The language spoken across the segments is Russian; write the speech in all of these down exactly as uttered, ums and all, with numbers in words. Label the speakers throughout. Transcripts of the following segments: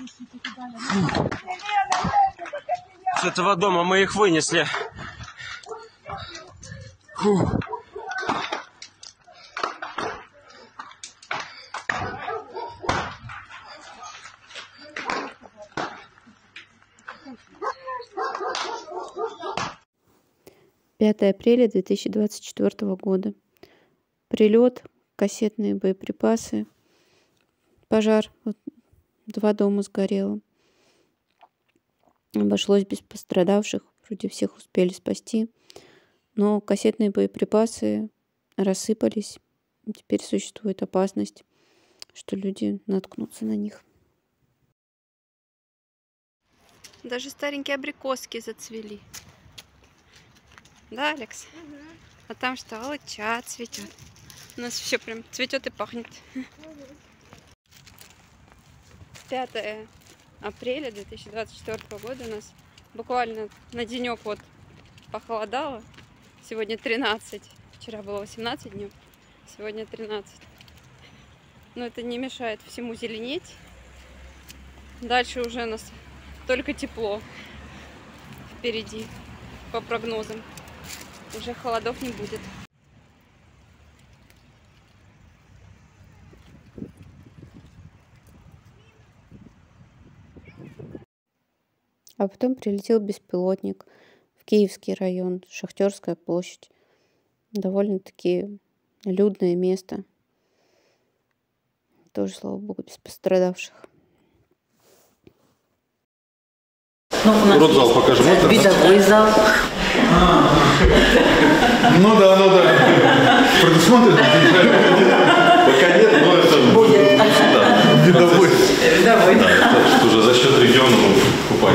Speaker 1: С этого дома мы их вынесли. Фу.
Speaker 2: пятое апреля две тысячи двадцать четвёртого года. Прилет, кассетные боеприпасы, пожар. Вот, два дома сгорело. Обошлось без пострадавших. Вроде всех успели спасти. Но кассетные боеприпасы рассыпались. Теперь существует опасность, что люди наткнутся на них. Даже старенькие абрикоски зацвели. Да, Алекс? Угу. А там что, алыча цветет. У нас все прям цветет и пахнет. Угу. пятое апреля две тысячи двадцать четвёртого года у нас буквально на денек вот похолодало. Сегодня тринадцать. Вчера было восемнадцать дней. Сегодня тринадцать. Но это не мешает всему зеленеть. Дальше уже у нас только тепло впереди по прогнозам. Уже холодов не будет. А потом прилетел беспилотник в Киевский район, Шахтерская площадь. Довольно-таки людное место. Тоже, слава богу, без пострадавших.
Speaker 3: Ну, родзал покажем. Вот
Speaker 4: видовой зал.
Speaker 3: Ну да, ну да. Предусмотрено? Пока нет, но это будет. Видовой.
Speaker 4: Видовой.
Speaker 3: Да, уже за счет региона покупать.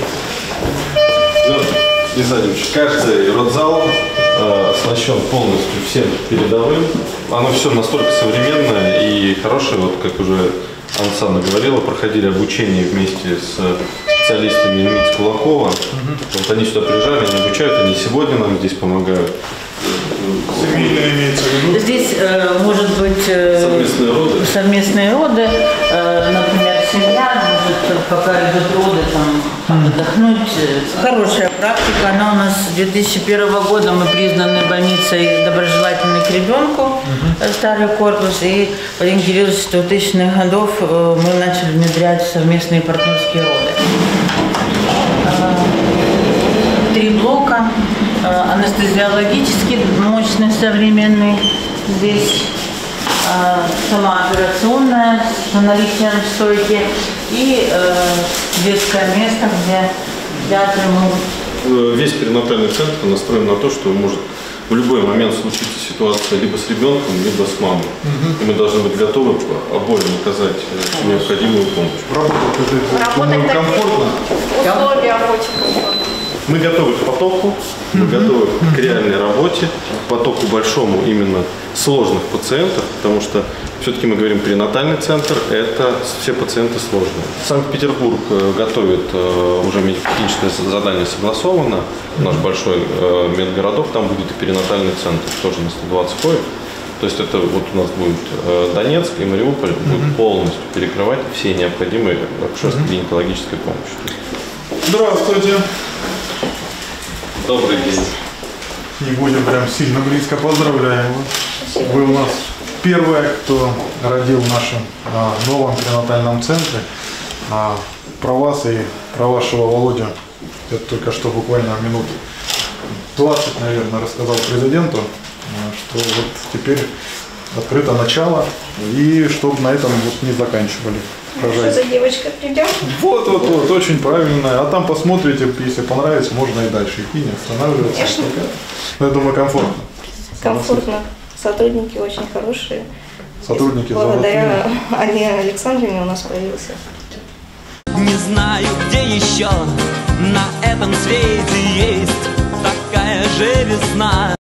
Speaker 3: Исаевич, каждый родзал э, оснащен полностью всем передовым. Оно все настолько современное и хорошее, вот как уже Ансана говорила, проходили обучение вместе с специалистами МИЦ Кулакова. Угу. Вот они сюда приезжали, они обучают, они сегодня нам здесь помогают.
Speaker 5: Семейные имеется в виду?
Speaker 4: Здесь э, может быть э,
Speaker 3: совместные роды,
Speaker 4: совместные роды э, например, семья может, пока идут роды, там, отдохнуть. Хорошая практика, она у нас с две тысячи первого года, мы признаны больницей доброжелательной к ребенку, uh-huh. старый корпус, и ориентировались с двухтысячных годов э, мы начали внедрять совместные партнерские роды. Э, три блока. Анестезиологический, мощный, современный. Здесь э, сама операционная с наличием стойки и э, детское место, где педиатры могут.
Speaker 3: Весь перинатальный центр настроен на то, что может в любой момент случиться ситуация либо с ребенком, либо с мамой. Угу. И мы должны быть готовы обоим оказать необходимую помощь.
Speaker 5: Работать комфортно?
Speaker 2: Условия очень комфортно.
Speaker 3: Мы готовы к потоку, мы mm-hmm. готовы к реальной работе, к потоку большому именно сложных пациентов, потому что все-таки мы говорим перинатальный центр, это все пациенты сложные. Санкт-Петербург готовит уже медико-клиническое задание согласовано, наш большой медгородок, там будет и перинатальный центр, тоже на сто двадцать коек. То есть это вот у нас будет Донецк и Мариуполь mm-hmm. будут полностью перекрывать все необходимые акушерско-гинекологической помощи.
Speaker 5: Здравствуйте.
Speaker 3: Добрый день.
Speaker 5: Не будем прям сильно близко, поздравляем вас. Вы у нас первая, кто родил в нашем а, новом перинатальном центре. А, про вас и про вашего Володю я только что буквально минут двадцать, наверное, рассказал президенту, что вот теперь открыто начало, и чтобы на этом вот не заканчивали.
Speaker 6: Что за девочка придет?
Speaker 5: Вот, вот, вот, очень правильно. А там посмотрите, если понравится, можно и дальше идти, не останавливаться.
Speaker 6: Конечно.
Speaker 5: Я думаю, комфортно.
Speaker 6: Комфортно. Сотрудники очень хорошие.
Speaker 5: Сотрудники
Speaker 6: благодаря Анне Александровне у нас появился.
Speaker 7: Не знаю, где еще на этом свете есть такая же весна.